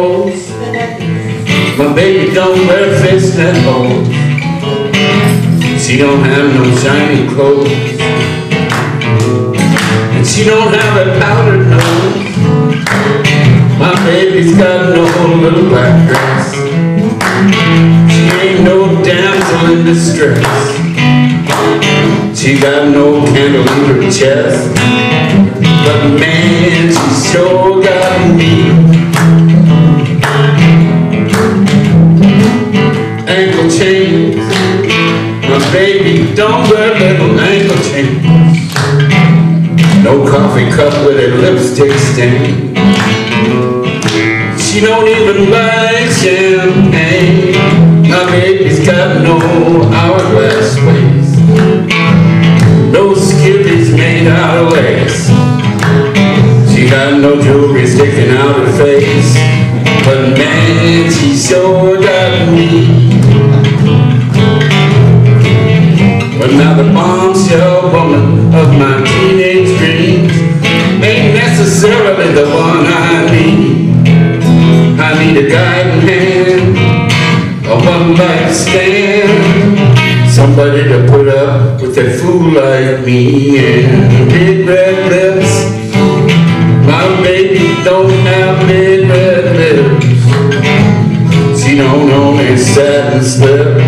clothes. My baby don't wear fishnet hose. She don't have no shiny clothes, and she don't have a powdered nose. My baby's got no little black dress. She ain't no damsel in distress. She got no candle in her chest. But man, she sure got me. Ankle chains. My baby don't wear little ankle chains. No coffee cup with a lipstick stain. She don't even like champagne. My baby's got no hourglass waist. No skivvies made out of lace. She got no jewelry sticking out her face. But man, she sure got me. But now the bombshell woman of my teenage dreams ain't necessarily the one I need. I need a guiding hand, a one-night stand, somebody to put up with a fool like me. And big red lips. My baby don't have big red lips. She don't only satin slip.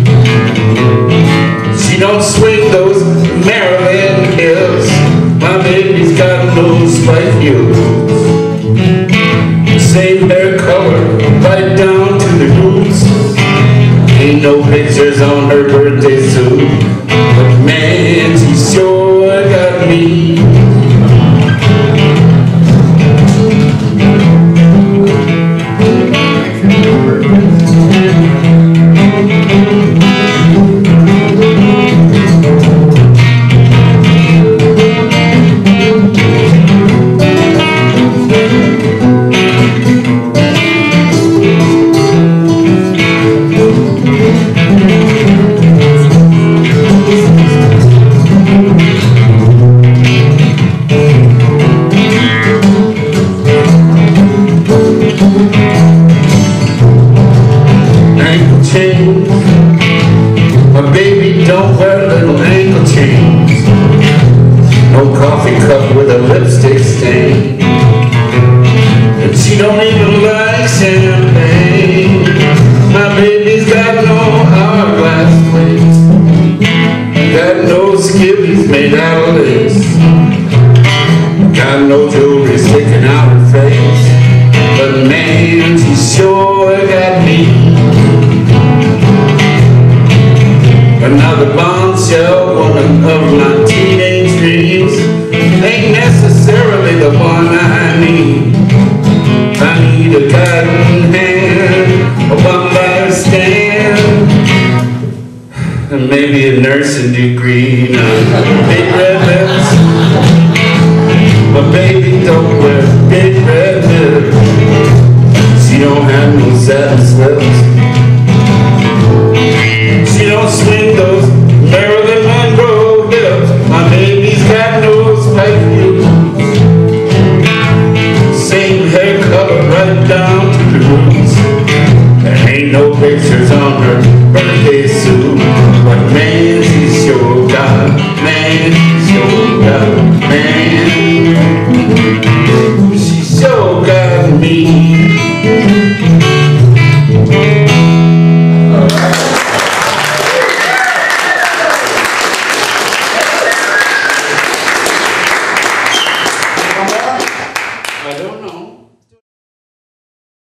She don't swing those Maryland hips. My baby's got no spike heels. Same hair color right down to the roots. Ain't no pictures on her birthday suit. But man, she sure got me. My baby don't wear little ankle chains. No coffee cup with a lipstick stain. And she don't even like champagne. My baby's got no hourglass waist. Got no skivvies made out of lace. Got no jewelry sticking out her face. But man, she sure got me. Another bombshell woman of my teenage dreams ain't necessarily the one I need. I need a guiding hand, a one-night stand, and maybe a nursing degree. Big red lips. My baby don't wear big red lips. She don't have no satin slips. She don't swing those Marilyn Monroe hips. My baby's got no spike heels. Same hair color right down to the roots. There ain't no pictures on her birthday suit. But man, she sure got, man, she sure got, man, she sure got me. I don't know.